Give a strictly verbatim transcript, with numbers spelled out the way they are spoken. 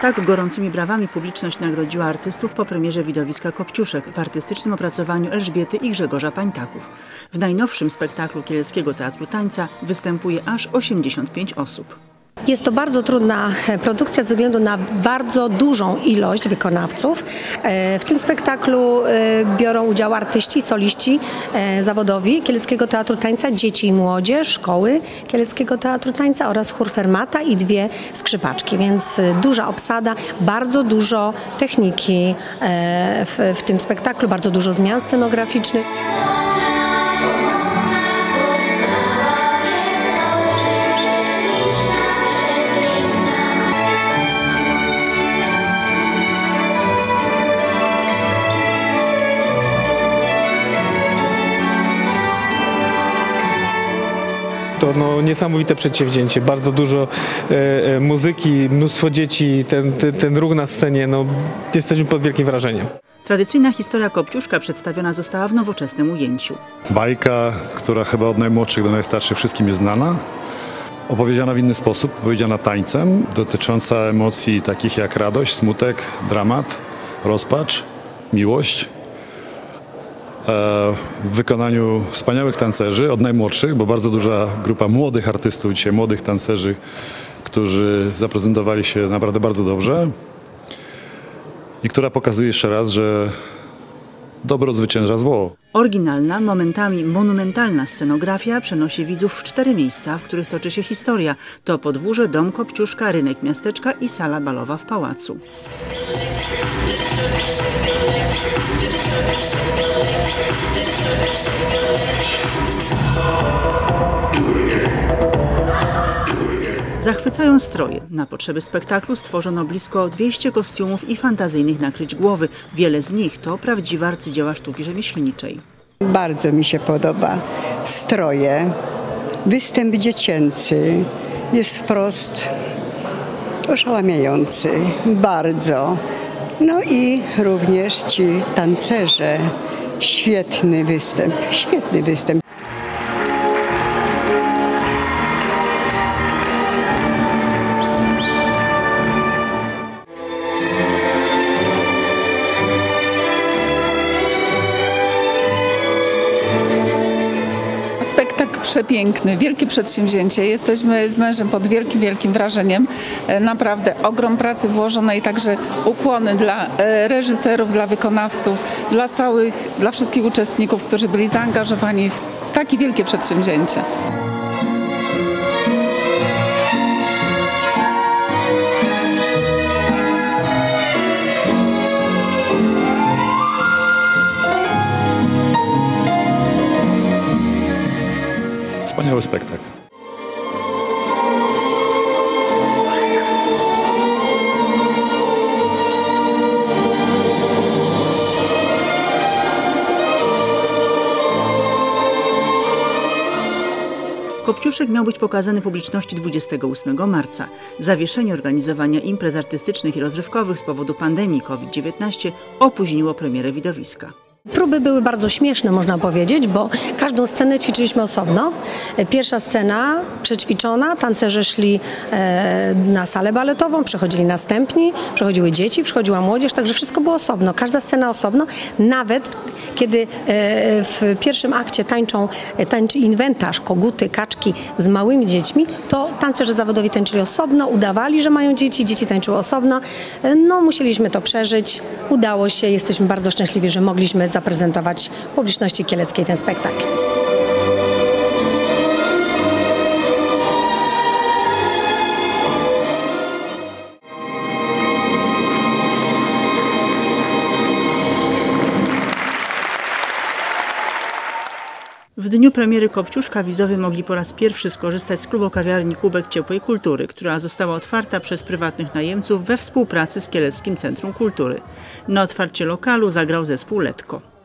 Tak gorącymi brawami publiczność nagrodziła artystów po premierze widowiska Kopciuszek w artystycznym opracowaniu Elżbiety i Grzegorza Pańtaków. W najnowszym spektaklu Kieleckiego Teatru Tańca występuje aż osiemdziesiąt pięć osób. Jest to bardzo trudna produkcja ze względu na bardzo dużą ilość wykonawców. W tym spektaklu biorą udział artyści, soliści zawodowi Kieleckiego Teatru Tańca, dzieci i młodzież, szkoły Kieleckiego Teatru Tańca oraz chór Fermata i dwie skrzypaczki, więc duża obsada, bardzo dużo techniki w, w tym spektaklu, bardzo dużo zmian scenograficznych. To no, niesamowite przedsięwzięcie, bardzo dużo e, muzyki, mnóstwo dzieci, ten, ten, ten ruch na scenie, no, jesteśmy pod wielkim wrażeniem. Tradycyjna historia Kopciuszka przedstawiona została w nowoczesnym ujęciu. Bajka, która chyba od najmłodszych do najstarszych wszystkim jest znana, opowiedziana w inny sposób, opowiedziana tańcem, dotycząca emocji takich jak radość, smutek, dramat, rozpacz, miłość. W wykonaniu wspaniałych tancerzy, od najmłodszych, bo bardzo duża grupa młodych artystów dzisiaj, młodych tancerzy, którzy zaprezentowali się naprawdę bardzo dobrze i która pokazuje jeszcze raz, że dobro zwycięża zło. Oryginalna, momentami monumentalna scenografia przenosi widzów w cztery miejsca, w których toczy się historia. To podwórze, dom Kopciuszka, rynek miasteczka i sala balowa w pałacu. Zachwycają stroje. Na potrzeby spektaklu stworzono blisko dwieście kostiumów i fantazyjnych nakryć głowy. Wiele z nich to prawdziwe arcydzieła sztuki rzemieślniczej. Bardzo mi się podoba stroje, występ dziecięcy jest wprost oszałamiający, bardzo. No i również ci tancerze, świetny występ, świetny występ. Spektakl przepiękny, wielkie przedsięwzięcie. Jesteśmy z mężem pod wielkim, wielkim wrażeniem. Naprawdę ogrom pracy włożonej, także ukłony dla reżyserów, dla wykonawców, dla całych, dla wszystkich uczestników, którzy byli zaangażowani w takie wielkie przedsięwzięcie. Wspaniały spektakl. Kopciuszek miał być pokazany publiczności dwudziestego ósmego marca. Zawieszenie organizowania imprez artystycznych i rozrywkowych z powodu pandemii COVID dziewiętnaście opóźniło premierę widowiska. Próby były bardzo śmieszne, można powiedzieć, bo każdą scenę ćwiczyliśmy osobno. Pierwsza scena przećwiczona, tancerze szli na salę baletową, przychodzili następni, przychodziły dzieci, przychodziła młodzież, także wszystko było osobno, każda scena osobno. Nawet kiedy w pierwszym akcie tańczą, tańczy inwentarz, koguty, kaczki z małymi dziećmi, to tancerze zawodowi tańczyli osobno, udawali, że mają dzieci, dzieci tańczyły osobno. No, musieliśmy to przeżyć, udało się, jesteśmy bardzo szczęśliwi, że mogliśmy zaprezentować publiczności kieleckiej ten spektakl. W dniu premiery Kopciuszka widzowie mogli po raz pierwszy skorzystać z klubu kawiarni Kubek Ciepłej Kultury, która została otwarta przez prywatnych najemców we współpracy z Kieleckim Centrum Kultury. Na otwarcie lokalu zagrał zespół Letko.